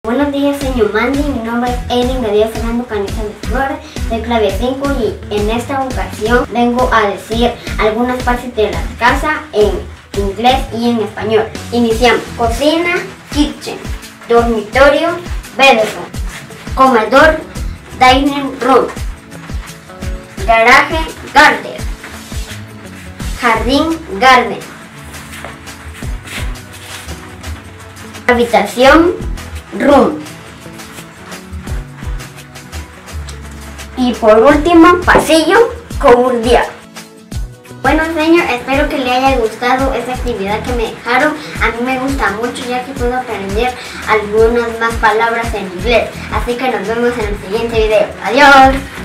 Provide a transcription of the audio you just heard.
Buenos días, señor Mandy. Mi nombre es Edwin Gabriel Fernando Canizales Flores, de clave 5, y en esta ocasión vengo a decir algunas partes de la casa en inglés y en español. Iniciamos. Cocina, kitchen. Dormitorio, bedroom. Comedor, dining room. Garaje, garden. Jardín, garden. Habitación, room. Y por último, pasillo, cordial. Bueno, señor, espero que le haya gustado esta actividad que me dejaron. A mí me gusta mucho, ya que puedo aprender algunas más palabras en inglés. Así que nos vemos en el siguiente video. Adiós.